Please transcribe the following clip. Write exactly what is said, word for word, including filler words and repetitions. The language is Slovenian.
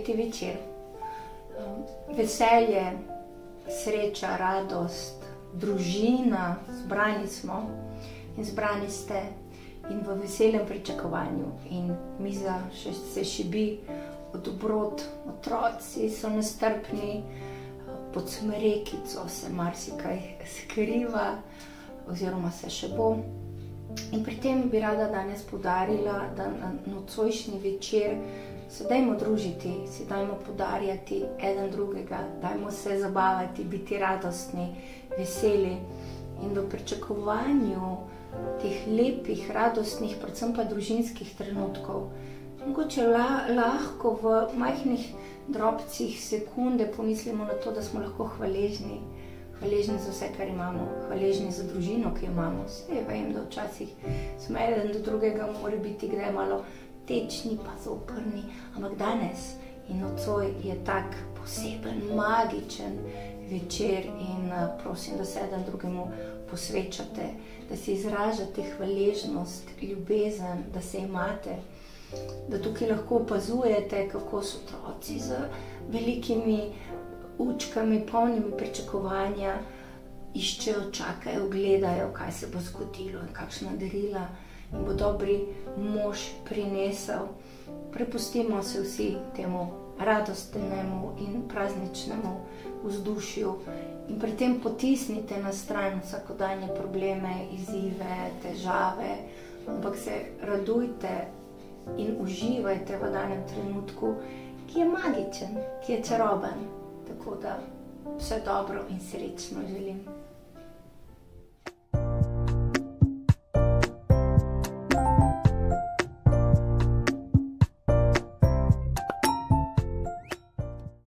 sveti večer. Veselje, sreča, radost, družina, zbrani smo in zbrani ste in v veselem pričakovanju. In miza še se šibi od dobrot, otroci so nestrpni, pod smrekico se marsikaj skriva oziroma se še bo. In pri tem bi rada danes poudarila, da na nocojšnji večer se dajmo družiti, si dajmo podarjati eden drugega, dajmo se zabavati, biti radostni, veseli in v pričakovanju teh lepih, radostnih, predvsem pa družinskih trenutkov. Mogoče la, lahko v majhnih drobcih sekunde pomislimo na to, da smo lahko hvaležni, hvaležni za vse, kar imamo, hvaležni za družino, ki jo imamo. Vse vem, da včasih smo eden do drugega, mora biti kdaj malo tečni, pa zoprni, ampak danes in nocoj je tak poseben, magičen večer in prosim, da se eden drugemu posvečate, da si izražate hvaležnost, ljubezen, da se imate, da tukaj lahko opazujete, kako so otroci z velikimi učkami, polnimi pričakovanja, iščejo, čakajo, gledajo, kaj se bo zgodilo in kakšna darila in bo dobri mož prinesel. Prepustimo se vsi temu radostnemu in prazničnemu vzdušju in pri tem potisnite na stran vsakodanje probleme, izzive, težave, ampak se radujte in uživajte v danem trenutku, ki je magičen, ki je čaroben. Tako da vse dobro in srečno želim.